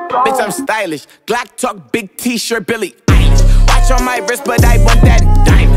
Bitch, I'm stylish. Glock talk, big t-shirt, Billy Eilish. Watch on my wrist, but I want that diamond.